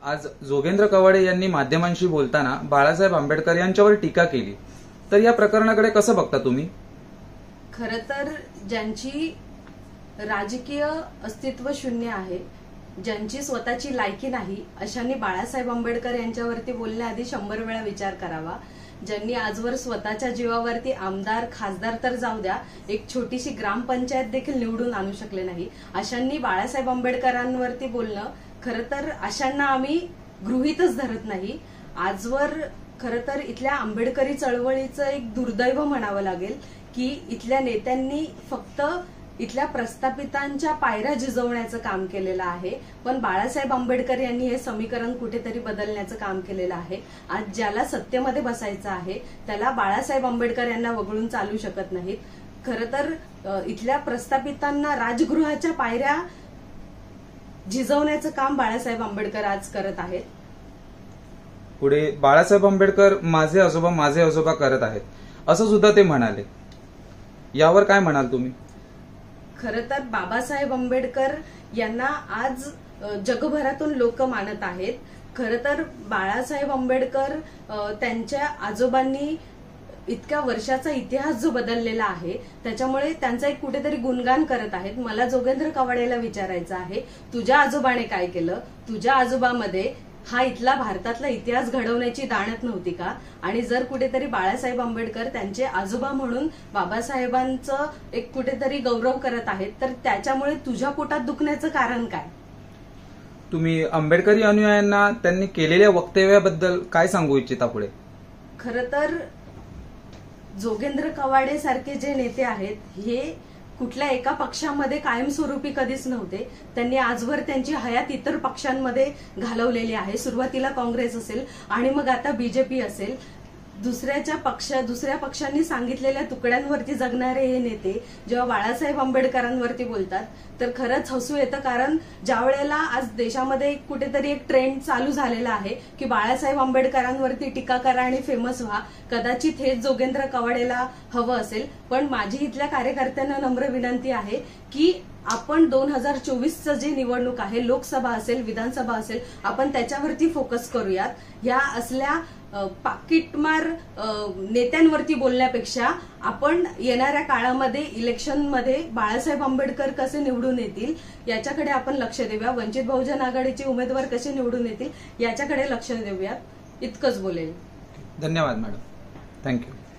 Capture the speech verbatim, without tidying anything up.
आज जोगेंद्र कवाडे यांनी माध्यमांशी बोलताना बाळासाहेब आंबेडकर यांच्यावर टीका केली, तर या प्रकरणाकडे कसं बघता तुम्ही? खरं तर ज्यांची राजकीय अस्तित्व शून्य आहे, ज्यांची स्वतःची लायकी नाही, अशांनी बाळासाहेब आंबेडकर यांच्यावरती बोलण्याआधी शंभर वेळा विचार करावा. ज्यांनी आजवर स्वतःच्या जीवावरती आमदार खासदार तर जाऊ द्या, एक छोटीशी ग्रामपंचायत देखील निवडून आणू शकले नाही, अशांनी बाळासाहेब आंबेडकरांवरती बोलणं खरं तर अशांना आम्ही गृहीतच धरत नाही. आजवर खरं तर इथल्या आंबेडकरी चळवळीचं एक दुर्दैव म्हणावं लागेल की इथल्या नेत्यांनी फक्त इथल्या प्रस्थापितांच्या पायऱ्या झिजवण्याचं काम केलेलं आहे, पण बाळासाहेब आंबेडकर यांनी हे समीकरण कुठेतरी बदलण्याचं काम केलेलं आहे. आज ज्याला सत्तेमध्ये बसायचं आहे त्याला बाळासाहेब आंबेडकर यांना वगळून चालू शकत नाहीत. खरं तर इथल्या प्रस्थापितांना राजगृहाच्या पायऱ्या झिजवण्याचं काम बाळासाहेब आंबेडकर आज करत आहेत. पुढे बाळासाहेब आंबेडकर माझे आजोबा माझे आजोबा करत आहेत असं सुद्धा ते म्हणाले, यावर काय म्हणाल तुम्ही? खरं तर बाबासाहेब आंबेडकर यांना आज जगभरातून लोक मानत आहेत. खरं तर बाळासाहेब आंबेडकर त्यांच्या आजोबांनी इतक्या वर्षाचा इतिहास जो बदललेला आहे त्याच्यामुळे त्यांचा एक कुठेतरी गुणगान करत आहेत. मला जोगेंद्र कवाडेला विचारायचं आहे, तुझ्या आजोबाने काय केलं? तुझ्या आजोबामध्ये हा इथला भारतातला इतिहास घडवण्याची दाणत नव्हती का? आणि जर कुठेतरी बाळासाहेब आंबेडकर त्यांचे आजोबा म्हणून बाबासाहेबांचं एक कुठेतरी गौरव करत आहेत, तर त्याच्यामुळे तुझ्या पोटात दुखण्याचं कारण काय? तुम्ही आंबेडकरी अनुयायांना त्यांनी केलेल्या वक्तव्याबद्दल काय सांगू इच्छिता पुढे? खरं तर जोगेंद्र कवाडे सारखे जे नेते आहेत हे कुठल्या एका पक्षामध्ये कायमस्वरूपी कधीच नव्हते. त्यांनी आजवर त्यांची हयात इतर पक्षांमध्ये घालवलेली आहे. सुरुवातीला काँग्रेस असेल आणि मग आता बीजेपी असेल. दुसऱ्याच्या पक्ष दुसऱ्या पक्षांनी सांगितलेल्या तुकड्यांवरती जगणारे हे नेते जेव्हा बाळासाहेब आंबेडकरांवरती बोलतात तर खरंच हसू येतं. कारण ज्या वेळेला आज देशामध्ये कुठेतरी एक ट्रेंड चालू झालेला आहे की बाळासाहेब आंबेडकरांवरती टीका करा आणि फेमस व्हा, कदाचित हेच जोगेंद्र कवाडेला हवं असेल. पण माझी इथल्या कार्यकर्त्यांना नम्र विनंती आहे की आपण दोन हजार चोवीसचं जे निवडणूक आहे, लोकसभा असेल विधानसभा असेल, आपण त्याच्यावरती फोकस करूयात. या असल्या पाकिटमार नेत्यांवरती बोलण्यापेक्षा आपण येणाऱ्या काळामध्ये इलेक्शनमध्ये बाळासाहेब आंबेडकर कसे निवडून येतील याच्याकडे आपण लक्ष देऊया. वंचित बहुजन आघाडीचे उमेदवार कसे निवडून येतील याच्याकडे लक्ष देऊयात, इतकंच बोलेल. धन्यवाद मॅडम, थँक्यू.